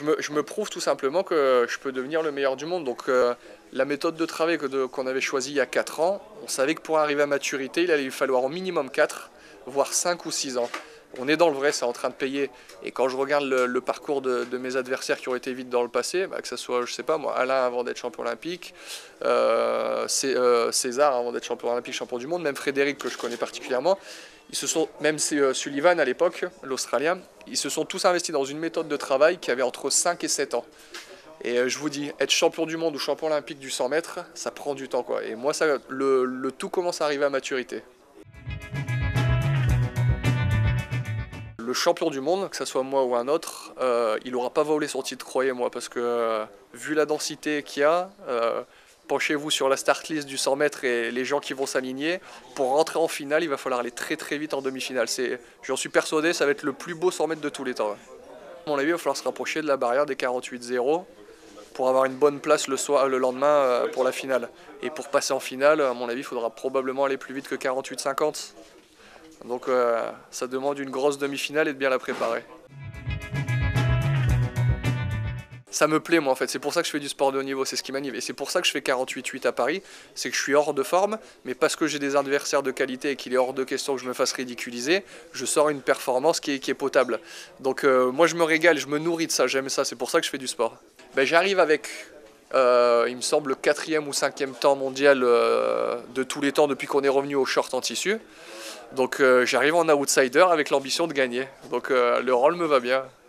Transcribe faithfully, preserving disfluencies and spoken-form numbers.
je me, je me prouve tout simplement que je peux devenir le meilleur du monde. Donc euh, la méthode de travail que de- qu'on avait choisie il y a quatre ans, on savait que pour arriver à maturité, il allait lui falloir au minimum quatre, voire cinq ou six ans. On est dans le vrai, c'est en train de payer. Et quand je regarde le, le parcours de, de mes adversaires qui ont été vite dans le passé, bah, que ce soit, je sais pas moi, Alain avant d'être champion olympique, euh, Cé- euh, César avant d'être champion olympique, champion du monde, même Frédéric que je connais particulièrement, ils se sont, même euh, Sullivan à l'époque, l'Australien, ils se sont tous investis dans une méthode de travail qui avait entre cinq et sept ans. Et euh, je vous dis, être champion du monde ou champion olympique du cent mètres, ça prend du temps quoi. Et moi, ça, le, le tout commence à arriver à maturité. Le champion du monde, que ce soit moi ou un autre, euh, il n'aura pas volé son titre, croyez-moi, parce que euh, vu la densité qu'il y a, euh, penchez-vous sur la start list du cent mètres et les gens qui vont s'aligner. Pour rentrer en finale, il va falloir aller très très vite en demi-finale. C'est, j'en suis persuadé, ça va être le plus beau cent mètres de tous les temps. À mon avis, il va falloir se rapprocher de la barrière des quarante-huit zéro pour avoir une bonne place le, soir, le lendemain euh, pour la finale. Et pour passer en finale, à mon avis, il faudra probablement aller plus vite que quarante-huit cinquante. Donc euh, ça demande une grosse demi-finale et de bien la préparer. Ça me plaît moi en fait, c'est pour ça que je fais du sport de haut niveau, c'est ce qui m'anime. Et c'est pour ça que je fais quarante-huit huit à Paris, c'est que je suis hors de forme, mais parce que j'ai des adversaires de qualité et qu'il est hors de question que je me fasse ridiculiser, je sors une performance qui est, qui est potable. Donc euh, moi je me régale, je me nourris de ça, j'aime ça, c'est pour ça que je fais du sport. Ben, j'arrive avec, euh, il me semble, le quatrième ou cinquième temps mondial euh, de tous les temps depuis qu'on est revenu au short en tissu. Donc euh, j'arrive en outsider avec l'ambition de gagner. Donc euh, le rôle me va bien.